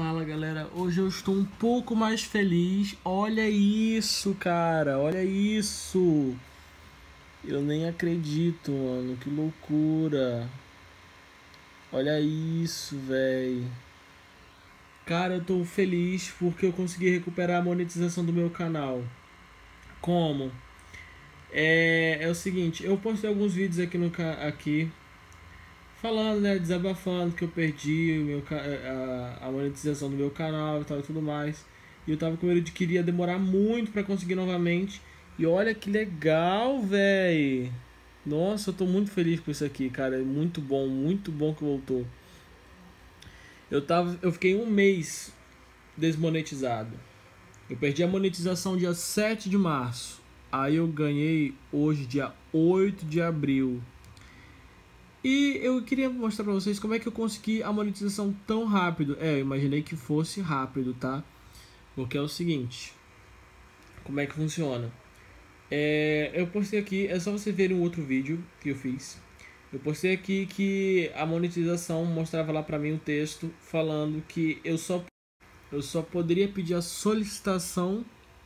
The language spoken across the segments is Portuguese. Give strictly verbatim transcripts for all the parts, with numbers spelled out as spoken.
Fala galera, hoje eu estou um pouco mais feliz. Olha isso, cara, olha isso. Eu nem acredito, mano, que loucura. Olha isso, véi. Cara, eu tô feliz porque eu consegui recuperar a monetização do meu canal. Como? É, é o seguinte, eu postei alguns vídeos aqui no aqui falando, né, desabafando que eu perdi o meu, a, a monetização do meu canal e tal e tudo mais. E eu tava com medo de que iria demorar muito pra conseguir novamente. E olha que legal, véi. Nossa, eu tô muito feliz com isso aqui, cara. É muito bom, muito bom que voltou. Eu, tava, eu fiquei um mês desmonetizado. Eu perdi a monetização dia sete de março. Aí eu ganhei hoje, dia oito de abril. E eu queria mostrar pra vocês como é que eu consegui a monetização tão rápido. É, eu imaginei que fosse rápido, tá? Porque é o seguinte. Como é que funciona? É, eu postei aqui, é só você ver um outro vídeo que eu fiz. Eu postei aqui que a monetização mostrava lá pra mim um texto falando que eu só, eu só poderia pedir a solicitação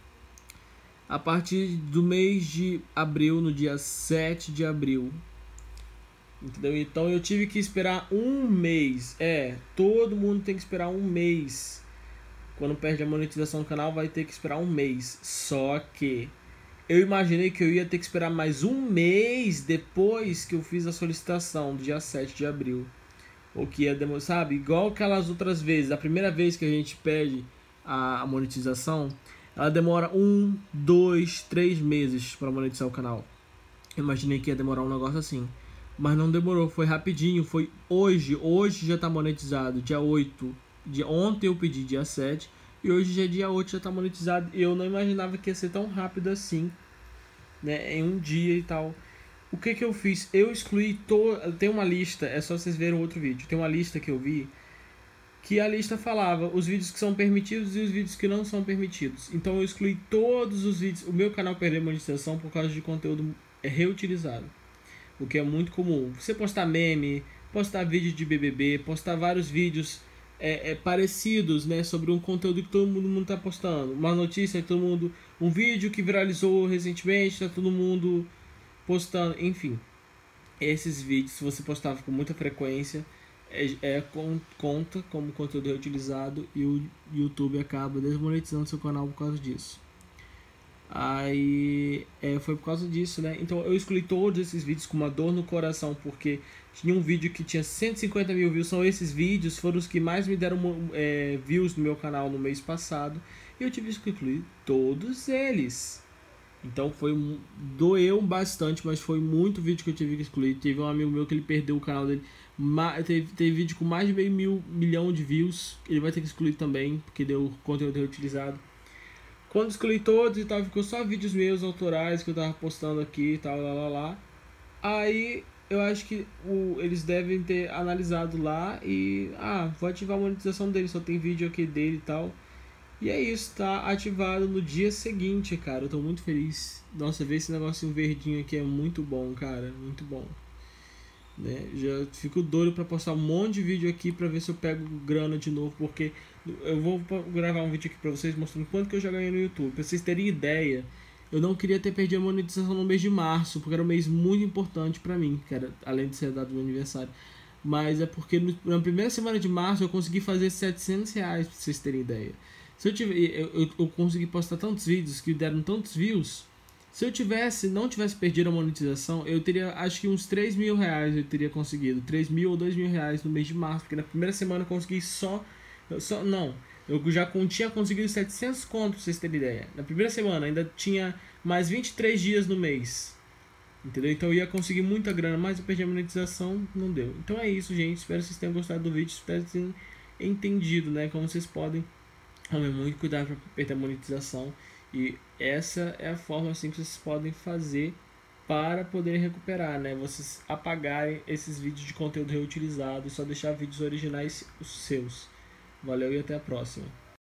a partir do mês de abril, no dia sete de abril. Entendeu? Então eu tive que esperar um mês. É, todo mundo tem que esperar um mês. Quando perde a monetização do canal, vai ter que esperar um mês. Só que eu imaginei que eu ia ter que esperar mais um mês depois que eu fiz a solicitação, do dia sete de abril. Ou que ia demorar, sabe? Igual aquelas outras vezes. A primeira vez que a gente pede a monetização, ela demora um, dois, três meses para monetizar o canal. Eu imaginei que ia demorar um negócio assim. Mas não demorou, foi rapidinho, foi hoje, hoje já tá monetizado, dia oito, dia, ontem eu pedi dia sete, e hoje já é dia oito, já tá monetizado, e eu não imaginava que ia ser tão rápido assim, né, em um dia e tal. O que que eu fiz? Eu excluí, to... tem uma lista, é só vocês verem o outro vídeo, tem uma lista que eu vi, que a lista falava os vídeos que são permitidos e os vídeos que não são permitidos. Então eu excluí todos os vídeos, o meu canal perdeu monetização por causa de conteúdo reutilizado. O que é muito comum. Você postar meme, postar vídeo de B B B, postar vários vídeos é, é, parecidos, né, sobre um conteúdo que todo mundo está postando. Uma notícia que todo mundo... Um vídeo que viralizou recentemente, está todo mundo postando. Enfim, esses vídeos, se você postava com muita frequência, é, é conta como conteúdo reutilizado e o YouTube acaba desmonetizando seu canal por causa disso. Aí é, foi por causa disso, né? Então eu excluí todos esses vídeos com uma dor no coração, porque tinha um vídeo que tinha cento e cinquenta mil views. São esses vídeos, foram os que mais me deram é, views no meu canal no mês passado, e eu tive que excluir todos eles. Então foi, doeu bastante, mas foi muito vídeo que eu tive que excluir. Teve um amigo meu que ele perdeu o canal dele, teve, teve vídeo com mais de meio mil, milhão de views, ele vai ter que excluir também, porque deu conteúdo reutilizado. Quando excluí todos e tal, ficou só vídeos meus autorais que eu tava postando aqui e tal, lá, lá, lá. Aí eu acho que o, eles devem ter analisado lá e... Ah, vou ativar a monetização dele, só tem vídeo aqui dele e tal. E é isso, tá ativado no dia seguinte, cara. Eu tô muito feliz. Nossa, ver esse negocinho verdinho aqui é muito bom, cara. Muito bom. Né? Já fico doido pra postar um monte de vídeo aqui pra ver se eu pego grana de novo, porque eu vou gravar um vídeo aqui pra vocês mostrando quanto que eu já ganhei no YouTube. Pra vocês terem ideia, eu não queria ter perdido a monetização no mês de março, porque era um mês muito importante pra mim, que era, além de ser a data do meu aniversário. Mas é porque no, na primeira semana de março eu consegui fazer setecentos reais, pra vocês terem ideia. Se eu, tiver, eu, eu, eu consegui postar tantos vídeos que deram tantos views. Se eu tivesse, não tivesse perdido a monetização, eu teria, acho que uns três mil reais eu teria conseguido. três mil ou dois mil reais no mês de março, porque na primeira semana eu consegui só, só não, eu já tinha conseguido setecentos contos, pra vocês terem ideia. Na primeira semana ainda tinha mais vinte e três dias no mês, entendeu? Então eu ia conseguir muita grana, mas eu perdi a monetização, não deu. Então é isso, gente, espero que vocês tenham gostado do vídeo, espero que vocês tenham entendido, né, como vocês podem tomar muito cuidado para perder a monetização. E essa é a forma assim que vocês podem fazer para poder recuperar, né? Vocês apagarem esses vídeos de conteúdo reutilizado e só deixar vídeos originais os seus. Valeu e até a próxima.